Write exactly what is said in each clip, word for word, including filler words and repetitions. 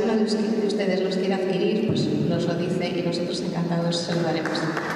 alguno de ustedes los quiere adquirir, pues nos lo dice y nosotros encantados se lo daremos.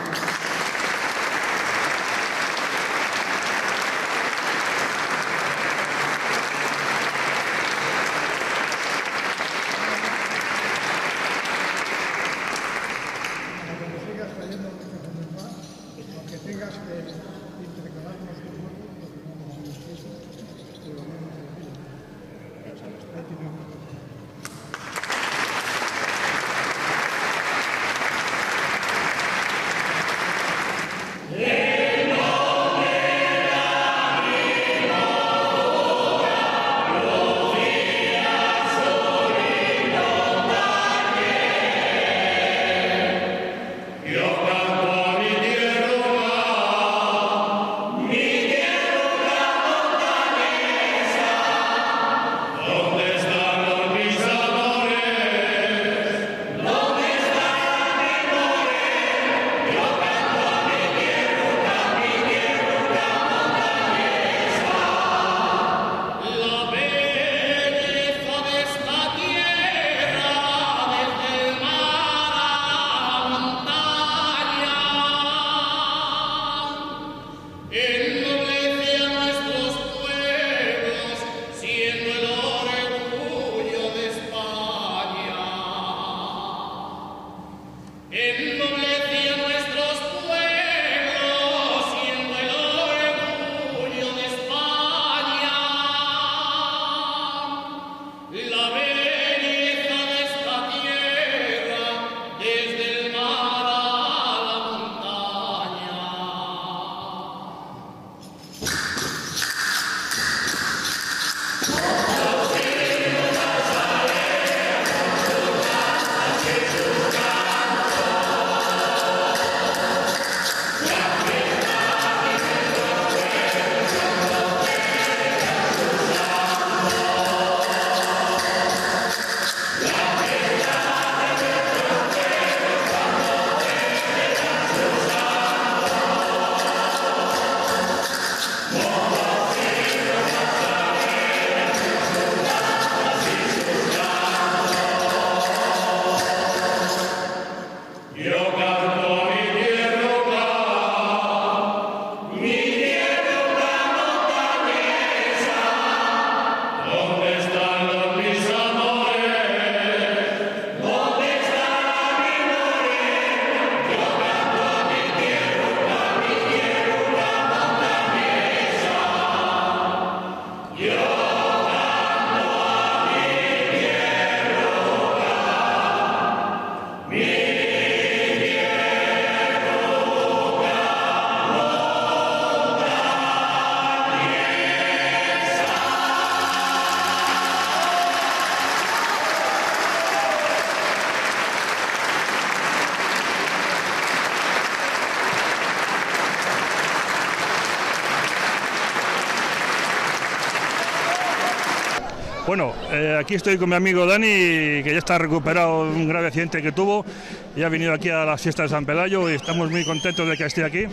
Bueno, eh, aquí estoy con mi amigo Dani, que ya está recuperado de un grave accidente que tuvo y ha venido aquí a las fiestas de San Pelayo y estamos muy contentos de que esté aquí.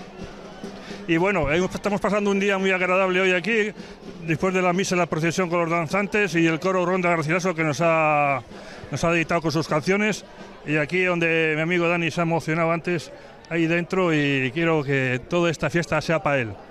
Y bueno, estamos pasando un día muy agradable hoy aquí, después de la misa, la procesión con los danzantes y el coro Ronda Garcilaso que nos ha, nos ha dedicado con sus canciones. Y aquí donde mi amigo Dani se ha emocionado antes, ahí dentro, y quiero que toda esta fiesta sea para él.